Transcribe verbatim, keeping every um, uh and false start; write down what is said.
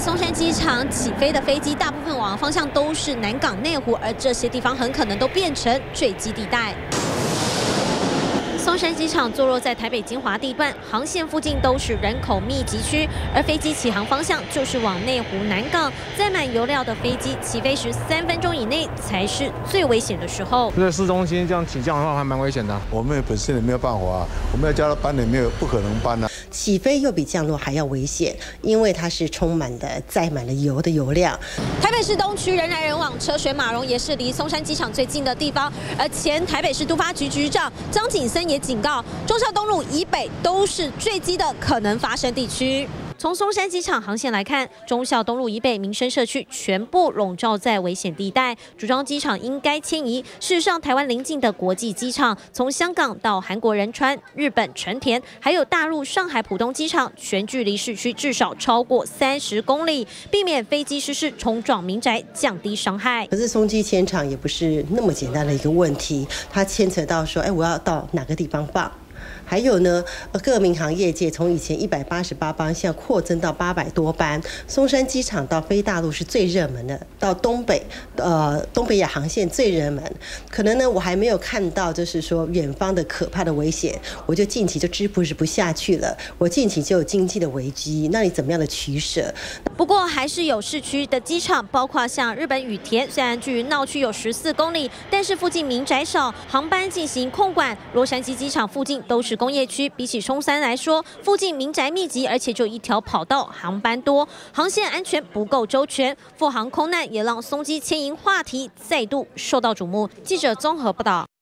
松山机场起飞的飞机，大部分往方向都是南港、内湖，而这些地方很可能都变成坠机地带。 松山机场坐落在台北金华地段，航线附近都是人口密集区，而飞机起航方向就是往内湖南港。载满油料的飞机起飞时三分钟以内才是最危险的时候。 在市中心这样起降的话，还蛮危险的。 我们本身也没有办法啊，我们要叫他搬也没有，不可能搬啊。 起飞又比降落还要危险，因为它是充满的载满了油的油量。 台北市东区人来人往，车水马龙，也是离松山机场最近的地方。而前台北市都发局局长张景森也警告，忠孝东路以北都是坠机的可能发生地区。 从松山机场航线来看，忠孝东路以北民生社区全部笼罩在危险地带，主张机场应该迁移。事实上，台湾邻近的国际机场，从香港到韩国仁川、日本成田，还有大陆上海浦东机场，全距离市区至少超过三十公里，避免飞机失事冲撞民宅，降低伤害。 可是松机迁厂也不是那么简单的一个问题，它牵扯到说，哎，我要到哪个地方放？ 还有呢，各民航业界从以前一百八十八班，现在扩增到八百多班。松山机场到飞大陆是最热门的，到东北，呃，东北亚航线最热门。可能呢，我还没有看到，就是说远方的可怕的危险，我就近期就支持不下去了。我近期就有经济的危机，那你怎么样的取舍？ 不过还是有市区的机场，包括像日本羽田，虽然距闹区有十四公里，但是附近民宅少，航班进行控管。洛杉矶机场附近都是 工业区，比起松山来说，附近民宅密集，而且就一条跑道，航班多，航线安全不够周全。复航空难也让松机迁营话题再度受到瞩目。记者综合报道。